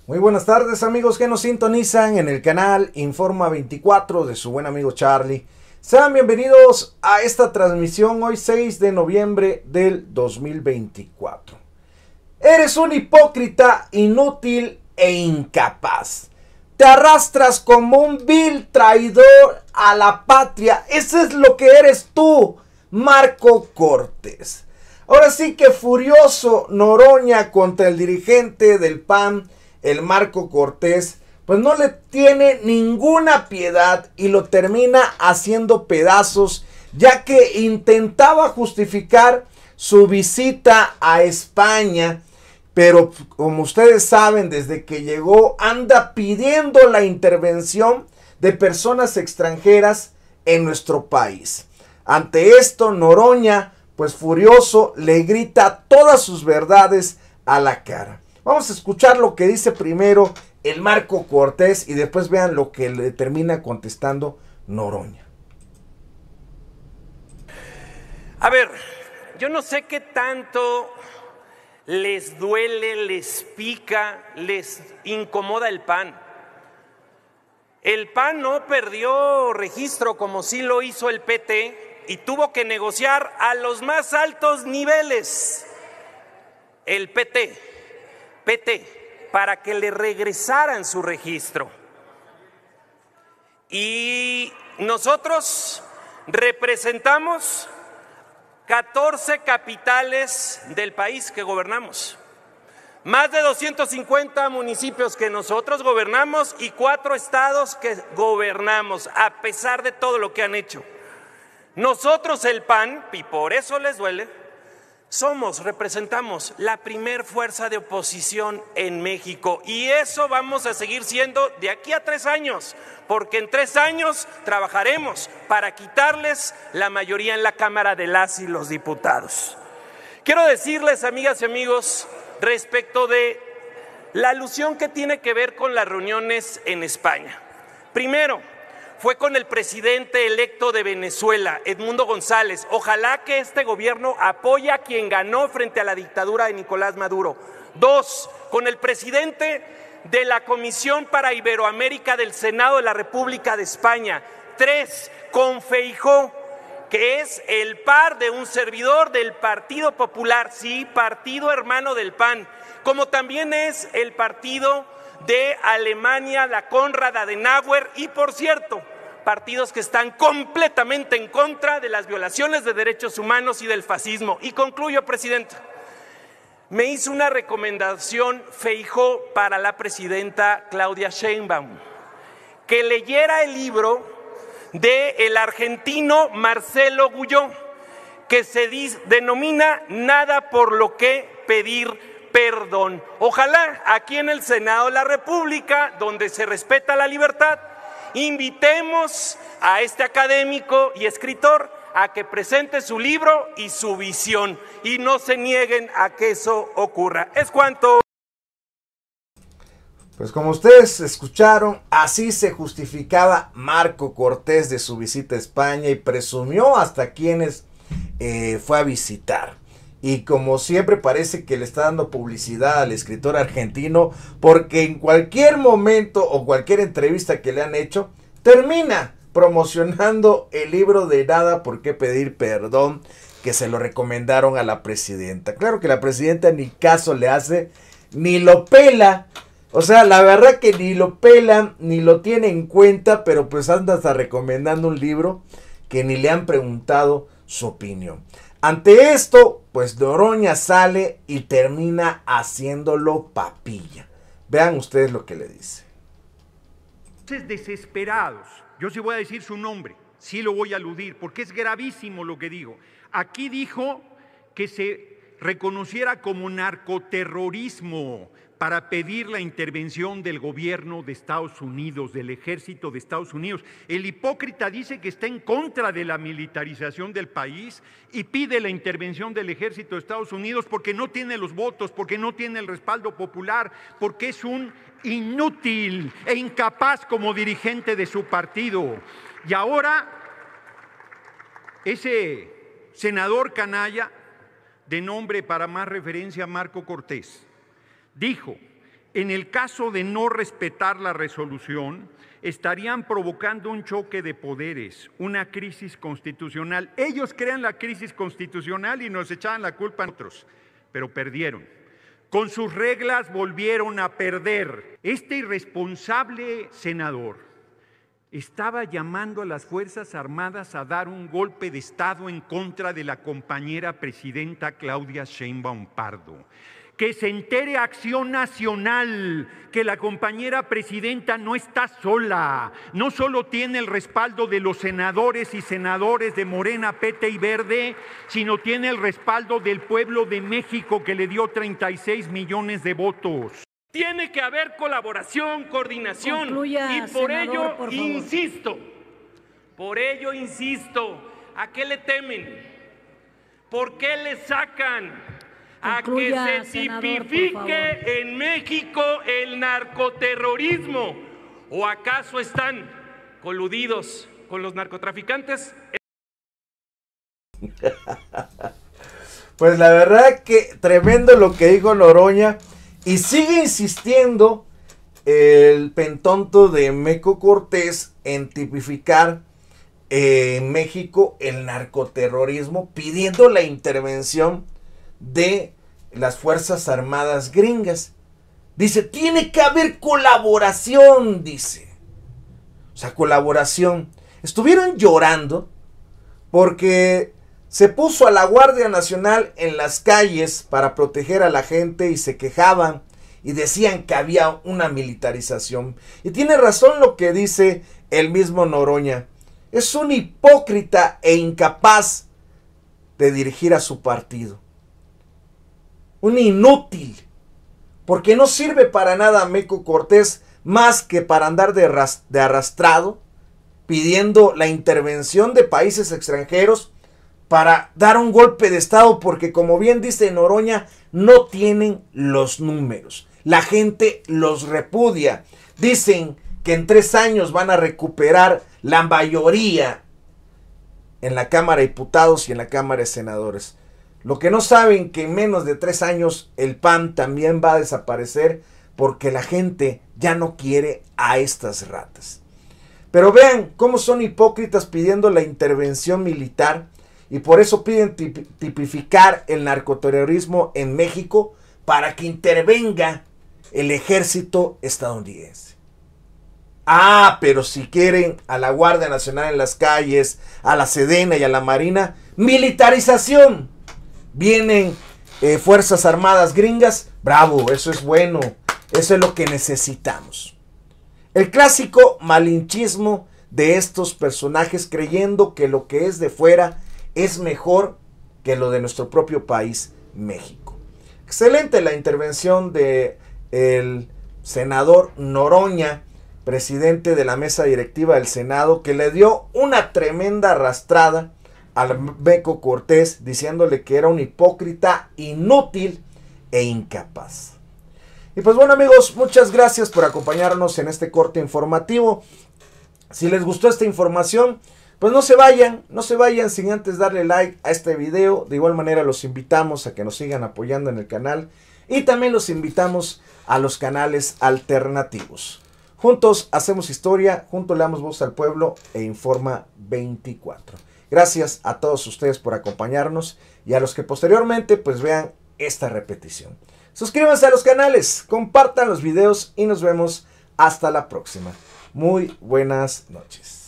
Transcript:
Muy buenas tardes amigos que nos sintonizan en el canal Informa 24 de su buen amigo Charlie. Sean bienvenidos a esta transmisión hoy 6 de noviembre del 2024. Eres un hipócrita, inútil e incapaz. Te arrastras como un vil traidor a la patria. Ese es lo que eres tú, Marco Cortés. Ahora sí que furioso Noroña contra el dirigente del PAN, el Marco Cortés, pues no le tiene ninguna piedad y lo termina haciendo pedazos, ya que intentaba justificar su visita a España, pero como ustedes saben, desde que llegó anda pidiendo la intervención de personas extranjeras en nuestro país. Ante esto, Noroña, pues furioso, le grita todas sus verdades a la cara. Vamos a escuchar lo que dice primero el Marco Cortés y después vean lo que le termina contestando Noroña. A ver, yo no sé qué tanto les duele, les pica, les incomoda el PAN. El PAN no perdió registro como sí lo hizo el PT y tuvo que negociar a los más altos niveles. El PT, para que le regresaran su registro. Y nosotros representamos 14 capitales del país que gobernamos. Más de 250 municipios que nosotros gobernamos y 4 estados que gobernamos, a pesar de todo lo que han hecho. Nosotros el PAN, y por eso les duele, representamos la primer fuerza de oposición en México y eso vamos a seguir siendo de aquí a 3 años, porque en 3 años trabajaremos para quitarles la mayoría en la Cámara de las y los diputados. Quiero decirles, amigas y amigos, respecto de la alusión que tiene que ver con las reuniones en España. Primero, fue con el presidente electo de Venezuela, Edmundo González. Ojalá que este gobierno apoye a quien ganó frente a la dictadura de Nicolás Maduro. 2, con el presidente de la Comisión para Iberoamérica del Senado de la República de España. 3, con Feijóo, que es el par de un servidor del Partido Popular, sí, partido hermano del PAN, como también es el partido de Alemania, la Konrad Adenauer, y por cierto, partidos que están completamente en contra de las violaciones de derechos humanos y del fascismo. Y concluyo, presidenta. Me hizo una recomendación Feijóo para la presidenta Claudia Sheinbaum, que leyera el libro del argentino Marcelo Gulló, que se denomina Nada por lo que pedir perdón. Ojalá aquí en el Senado de la República, donde se respeta la libertad, invitemos a este académico y escritor a que presente su libro y su visión y no se nieguen a que eso ocurra. Es cuanto. Pues como ustedes escucharon, así se justificaba Marco Cortés de su visita a España y presumió hasta quienes fue a visitar. Y como siempre parece que le está dando publicidad al escritor argentino, porque en cualquier momento o cualquier entrevista que le han hecho, termina promocionando el libro de Nada por qué pedir perdón, que se lo recomendaron a la presidenta. Claro que la presidenta ni caso le hace, ni lo pela. O sea, la verdad que ni lo pela, ni lo tiene en cuenta, pero pues anda hasta recomendando un libro que ni le han preguntado su opinión. Ante esto, pues Noroña sale y termina haciéndolo papilla. Vean ustedes lo que le dice. Desesperados, yo sí voy a decir su nombre, sí lo voy a aludir, porque es gravísimo lo que digo. Aquí dijo que se reconociera como narcoterrorismo para pedir la intervención del gobierno de Estados Unidos, del ejército de Estados Unidos. El hipócrita dice que está en contra de la militarización del país y pide la intervención del ejército de Estados Unidos porque no tiene los votos, porque no tiene el respaldo popular, porque es un inútil e incapaz como dirigente de su partido. Y ahora, ese senador canalla, de nombre para más referencia Marco Cortés, dijo en el caso de no respetar la resolución, estarían provocando un choque de poderes, una crisis constitucional. Ellos crean la crisis constitucional y nos echaban la culpa a nosotros, pero perdieron. Con sus reglas volvieron a perder. Este irresponsable senador estaba llamando a las Fuerzas Armadas a dar un golpe de Estado en contra de la compañera presidenta Claudia Sheinbaum Pardo. Que se entere Acción Nacional que la compañera presidenta no está sola, no solo tiene el respaldo de los senadores y senadores de Morena, PT y Verde, sino tiene el respaldo del pueblo de México que le dio 36 millones de votos. Tiene que haber colaboración, coordinación. Concluya, y por senador, ello insisto, ¿a qué le temen? ¿Por qué le sacan? Concluya, a que se tipifique en México el narcoterrorismo. ¿O acaso están coludidos con los narcotraficantes? Pues la verdad que tremendo lo que dijo Noroña. Y sigue insistiendo el pentonto de Meco Cortés en tipificar en México el narcoterrorismo, pidiendo la intervención de las Fuerzas Armadas gringas. Dice, tiene que haber colaboración, dice. O sea, colaboración. Estuvieron llorando porque se puso a la Guardia Nacional en las calles para proteger a la gente y se quejaban y decían que había una militarización. Y tiene razón lo que dice el mismo Noroña. Es un hipócrita e incapaz de dirigir a su partido. Un inútil. Porque no sirve para nada Meco Cortés más que para andar de arrastrado, pidiendo la intervención de países extranjeros para dar un golpe de Estado, porque como bien dice Noroña, no tienen los números. La gente los repudia. Dicen que en 3 años van a recuperar la mayoría en la Cámara de Diputados y en la Cámara de Senadores. Lo que no saben que en menos de 3 años el PAN también va a desaparecer porque la gente ya no quiere a estas ratas. Pero vean cómo son hipócritas pidiendo la intervención militar y por eso piden tipificar el narcoterrorismo en México para que intervenga el ejército estadounidense. Ah, pero si quieren a la Guardia Nacional en las calles, a la Sedena y a la Marina, militarización. Vienen Fuerzas Armadas gringas, bravo, eso es bueno, eso es lo que necesitamos. El clásico malinchismo de estos personajes creyendo que lo que es de fuera es mejor que lo de nuestro propio país, México. Excelente la intervención de el senador Noroña, presidente de la mesa directiva del Senado, que le dio una tremenda arrastrada al Meco Cortés, diciéndole que era un hipócrita, inútil e incapaz. Y pues bueno amigos, muchas gracias por acompañarnos en este corte informativo. Si les gustó esta información, pues no se vayan sin antes darle like a este video. De igual manera los invitamos a que nos sigan apoyando en el canal y también los invitamos a los canales alternativos. Juntos hacemos historia, juntos le damos voz al pueblo e Informa 24. Gracias a todos ustedes por acompañarnos y a los que posteriormente pues vean esta repetición. Suscríbanse a los canales, compartan los videos y nos vemos hasta la próxima. Muy buenas noches.